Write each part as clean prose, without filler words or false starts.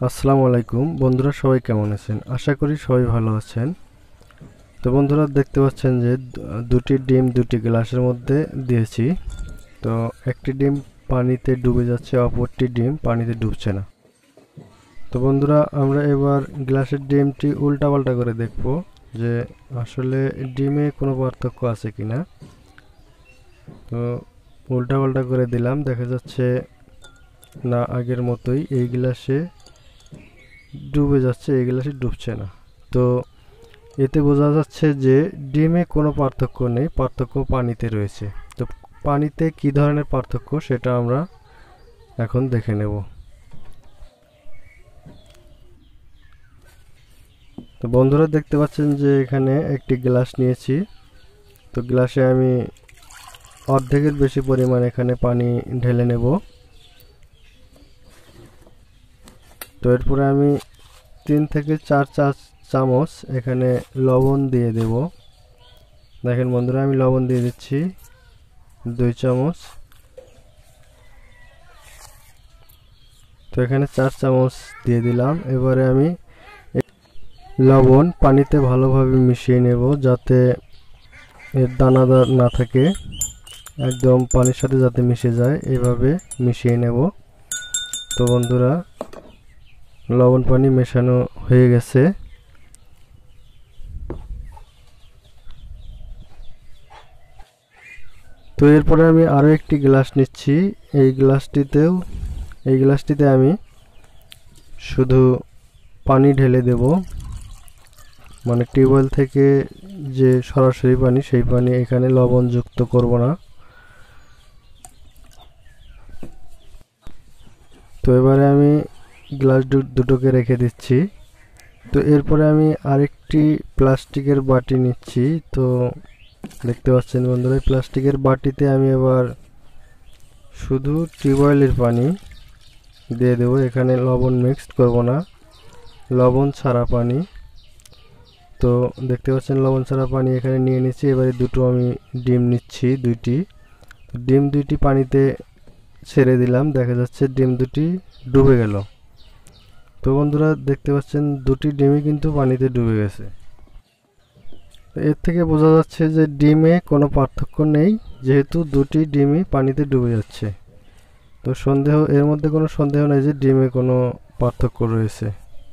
আসসালামু আলাইকুম বন্ধুরা, সবাই কেমন আছেন? আশা করি সবাই ভালো আছেন। তো বন্ধুরা, দেখতে পাচ্ছেন যে দুটি ডিম দুটি গ্লাসের মধ্যে দিয়েছি। তো একটি ডিম পানিতে ডুবে যাচ্ছে, অপরটি ডিম পানিতে ডুবছে না। তো বন্ধুরা, আমরা এবার গ্লাসের ডিমটি উল্টাপাল্টা করে দেখব যে আসলে ডিমে কোনো পার্থক্য আছে কিনা। তো উল্টাপাল্টা করে দিলাম, দেখা যাচ্ছে না আগের মতোই এই গ্লাসে ডুবে যাচ্ছে, এই গ্লাসে ডুবছে না। তো এতে বোঝা যাচ্ছে যে ডিমে কোনো পার্থক্য নেই, পার্থক্য পানিতে রয়েছে। তো পানিতে কি ধরনের পার্থক্য সেটা আমরা এখন দেখে নেব। তো বন্ধুরা, দেখতে পাচ্ছেন যে এখানে একটি গ্লাস নিয়েছি। তো গ্লাসে আমি অর্ধেকের বেশি পরিমাণ এখানে পানি ঢেলে নেব। তো এরপরে আমি 3 থেকে 4 চামচ এখানে লবণ দিয়ে দেব। দেখেন বন্ধুরা, আমি লবণ দিয়ে দিচ্ছি 2 চামচ। তো এখানে 4 চামচ দিয়ে দিলাম। এবারে আমি লবণ পানিতে ভালোভাবে মিশিয়ে নেব, যাতে এর দানাদার না থাকে, একদম পানির সাথে যাতে মিশে যায়, এভাবে মিশিয়ে নেব। তো বন্ধুরা, লবণ পানি মেশানো হয়ে গেছে। তো এরপরে আমি আরও একটি গ্লাস নিচ্ছি। এই গ্লাসটিতে আমি শুধু পানি ঢেলে দেব, মানে টিউবওয়েল থেকে যে সরাসরি পানি, সেই পানি এখানে লবণ যুক্ত করব না। তো এবারে আমি গ্লাস দুটোকে রেখে দিচ্ছি। তো এরপরে আমি আরেকটি প্লাস্টিকের বাটি নিচ্ছি। তো দেখতে পাচ্ছেন বন্ধুরা, প্লাস্টিকের বাটিতে আমি এবার শুধু টিউবওয়েলের পানি দিয়ে দেবো। এখানে লবণ মিক্সড করব না, লবণ ছাড়া পানি। তো দেখতে পাচ্ছেন লবণ ছাড়া পানি এখানে নিয়ে নিচ্ছি। এবারে দুটো আমি ডিম নিচ্ছি, ডিম দুইটি পানিতে ছেড়ে দিলাম। দেখা যাচ্ছে ডিম দুটি ডুবে গেল। তো বন্ধুরা, দেখতে পাচ্ছেন দুটি ডিমই কিন্তু পানিতে ডুবে গেছে। এর থেকে বোঝা যাচ্ছে যে ডিমে কোনো পার্থক্য নেই, যেহেতু দুটি ডিমই পানিতে ডুবে যাচ্ছে। তো এর মধ্যে কোনো সন্দেহ নেই যে ডিমে কোনো পার্থক্য রয়েছে।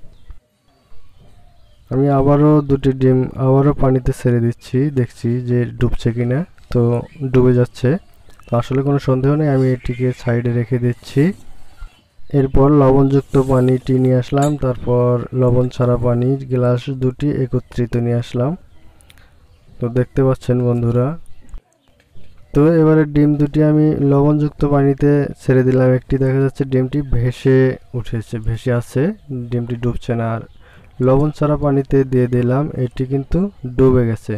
আমি আবারও দুটি ডিম পানিতে ছেড়ে দিচ্ছি, দেখছি যে ডুবছে কিনা। তো ডুবে যাচ্ছে। তো আসলে কোনো সন্দেহ নেই, আমি এটিকে সাইডে রেখে দিচ্ছি। এরপর লবণযুক্ত পানিটি নিয়ে আসলাম, তারপর লবণ ছাড়া পানি গ্লাস দুটি একত্রিত নিয়ে আসলাম। তো দেখতে পাচ্ছেন বন্ধুরা, তো এবারে ডিম দুটি আমি লবণযুক্ত পানিতে ছেড়ে দিলাম। একটি দেখা যাচ্ছে ডিমটি ভেসে আছে, ডিমটি ডুবছে না। আর লবণ ছাড়া পানিতে দিয়ে দিলাম, এটি কিন্তু ডুবে গেছে।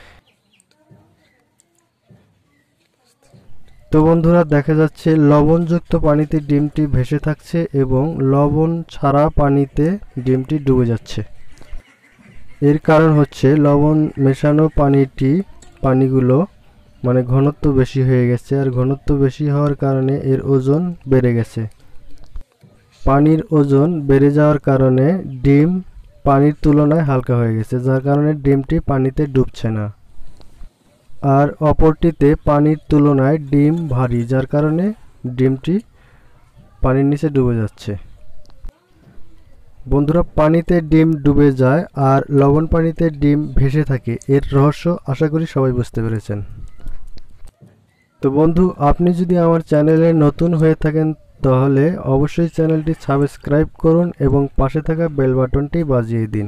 তো বন্ধুরা, দেখা যাচ্ছে লবণযুক্ত পানিতে ডিমটি ভেসে থাকছে এবং লবণ ছাড়া পানিতে ডিমটি ডুবে যাচ্ছে। এর কারণ হচ্ছে লবণ মেশানো পানিগুলো মানে ঘনত্ব বেশি হয়ে গেছে, আর ঘনত্ব বেশি হওয়ার কারণে এর ওজন বেড়ে গেছে। পানির ওজন বেড়ে যাওয়ার কারণে ডিম পানির তুলনায় হালকা হয়ে গেছে, যার কারণে ডিমটি পানিতে ডুবছে না। আর অপরটিতে পানির তুলনায় ডিম ভারী, যার কারণে ডিমটি পানির নিচে ডুবে যাচ্ছে। বন্ধুরা, পানিতে ডিম ডুবে যায় আর লবণ পানিতে ডিম ভেসে থাকে, এর রহস্য আশা করি সবাই বুঝতে পেরেছেন। তো বন্ধু, আপনি যদি আমার চ্যানেলে নতুন হয়ে থাকেন তাহলে অবশ্যই চ্যানেলটি সাবস্ক্রাইব করুন এবং পাশে থাকা বেল বাটনটি বাজিয়ে দিন।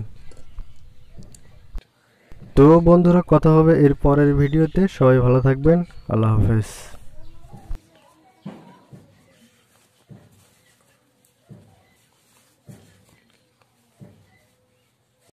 তো বন্ধুরা, কথা হবে এর পরের ভিডিওতে। সবাই ভালো থাকবেন। আল্লাহ হাফেজ।